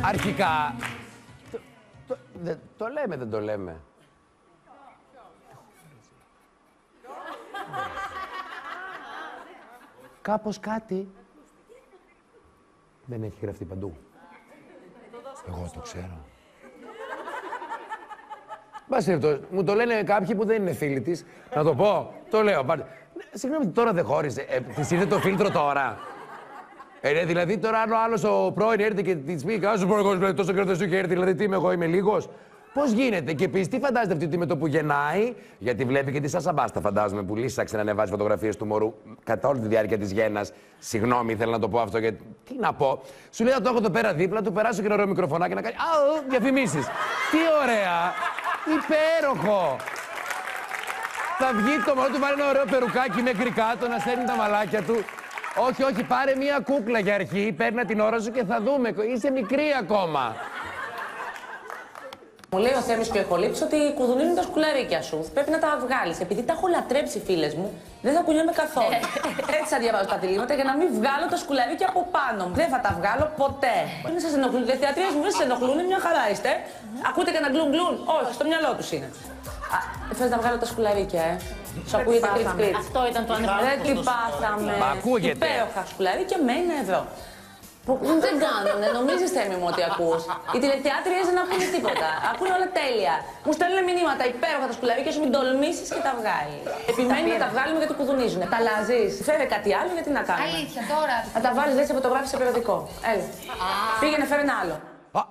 Αρχικά. Το λέμε, δεν το λέμε. Κάπως κάτι. Δεν έχει γραφτεί παντού. Εγώ το ξέρω. Μου το λένε κάποιοι που δεν είναι φίλοι της. Να το πω. Το λέω. Συγγνώμη, τώρα δεν χώρισε. Της ήρθε το φίλτρο τώρα. Δηλαδή τώρα αν ο άλλος ο πρώην έρθει και της πει «Κάσου πω τόσο καιρό δεν σου είχε έρθει, δηλαδή τι είμαι εγώ, είμαι λίγος». Πώς γίνεται και επίσης τι φαντάζεται αυτή ότι με το που γεννάει, γιατί βλέπει και τη Σάσα Μπάστα φαντάζομαι που λύσαξε να ανεβάζει φωτογραφίες του μωρού κατά όλη τη διάρκεια της γέννας. Συγγνώμη, ήθελα να το πω αυτό γιατί τι να πω. Σου λέει θα το έχω εδώ πέρα δίπλα, του περάσω και ένα ωραίο μικροφωνάκι να κάνει διαφημίσεις. Τι ωραία! Υπέροχο! Θα βγει το μωρό του, βάλει ένα ωραίο περουκάκι μέχρι κάτω, να στέλνει τα μαλάκια του. Όχι, όχι, πάρε μία κούκλα για αρχή, παίρνει την ώρα σου και θα δούμε. Είσαι μικρή ακόμα. Μου λέει ο Θέμης και ο Εκολήπτης ότι κουδουνίζουν τα σκουλαρίκια σου. Πρέπει να τα βγάλεις. Επειδή τα έχω λατρέψει, φίλες μου, δεν θα κουνιέμαι καθόλου. Έτσι θα διαβάζω τα διλήμματα για να μην βγάλω τα σκουλαρίκια από πάνω μου. Δεν θα τα βγάλω ποτέ. Δεν σας ενοχλούν. Οι θεατρίες μου δεν σας ενοχλούν, μια χαρά είστε. Ακούτε και ένα γκλουν γκλουν. Όχι, στο μυαλό τους είναι. Θες να βγάλω τα σκουλαρίκια, Σου ακούγεται κριτ. Αυτό ήταν το ανεφερό. Δεν τι πάθαμε. Ακούγεται. Υπέροχα σκουλαρίκια με ένα ευρώ. Δεν κάνουνε, νομίζεις Θέμη μου ότι ακούς. Οι τηλεθεάτριες δεν ακούνε τίποτα. Ακούνε όλα τέλεια. Μου στέλνουν μηνύματα υπέροχα τα σκουλαρίκια σου, μην τολμήσεις και τα βγάλεις. Επιμένει να τα βγάλουμε γιατί κουδουνίζουνε. Τα αλλάζεις. Φέρε κάτι άλλο γιατί να κάνουμε. Αλήθεια τώρα. Θα τα βάλεις, δεν σε φωτογράφηση σε περιοδικό. Έλα. Πήγαινε, φέρε ένα άλλο.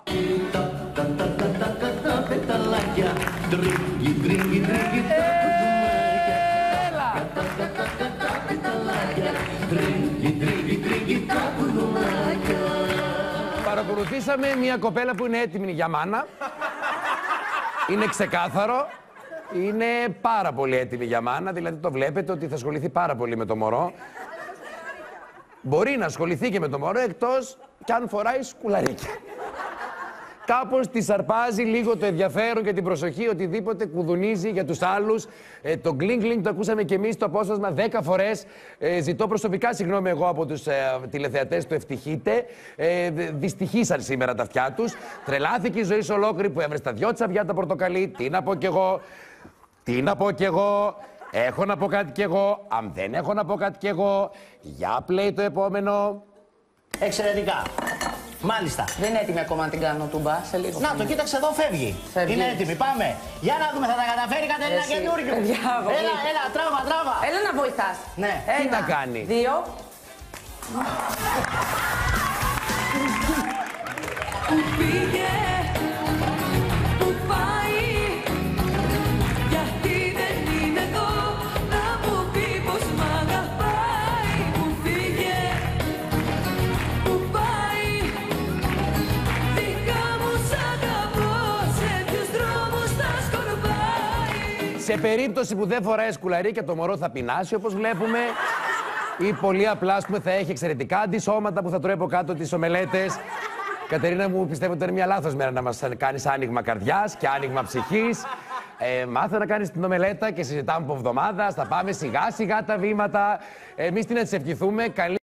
Παρακολουθήσαμε μια κοπέλα που είναι έτοιμη για μάνα. Είναι ξεκάθαρο. Είναι πάρα πολύ έτοιμη για μάνα. Δηλαδή το βλέπετε ότι θα ασχοληθεί πάρα πολύ με το μωρό. Μπορεί να ασχοληθεί και με το μωρό εκτός κι αν φοράει σκουλαρίκια. Κάπως τη αρπάζει λίγο το ενδιαφέρον και την προσοχή, οτιδήποτε κουδουνίζει για τους άλλους. Το γκλινγκ το ακούσαμε κι εμείς το απόσπασμα 10 φορές. Ζητώ προσωπικά συγγνώμη εγώ από τους τηλεθεατές του Ευτυχείτε. Δυστυχήσαν σήμερα τα αυτιά τους. Τρελάθηκε η ζωή σε ολόκληρη που έβρε τα δυο τσαβιά τα πορτοκαλί. Τι να πω κι εγώ. Τι να πω κι εγώ. Έχω να πω κάτι κι εγώ. Αν δεν έχω να πω κάτι κι εγώ. Για play το επόμενο. Εξαιρετικά. Μάλιστα. Δεν είναι έτοιμη ακόμα να την κάνω τούμπα, σε λίγο. Να το κοίταξε εδώ, φεύγει. Είναι έτοιμη, πάμε. Για να δούμε, θα τα καταφέρει Κατερίνα καινούριο. Έλα, τράβα. Έλα να βοηθάς. Ναι. Τι να κάνει. 2. Σε περίπτωση που δεν φοράει σκουλαρίκια, το μωρό θα πεινάσει, όπως βλέπουμε. Ή πολύ απλά, ας πούμε, θα έχει εξαιρετικά αντισώματα που θα τρώει από κάτω τις ομελέτες. Κατερίνα μου, πιστεύω ότι είναι μια λάθος μέρα να μας κάνεις άνοιγμα καρδιάς και άνοιγμα ψυχής. Μάθε να κάνεις την ομελέτα και συζητάμε από εβδομάδα. Θα πάμε σιγά σιγά τα βήματα. Εμείς τι να της ευχηθούμε. Καλή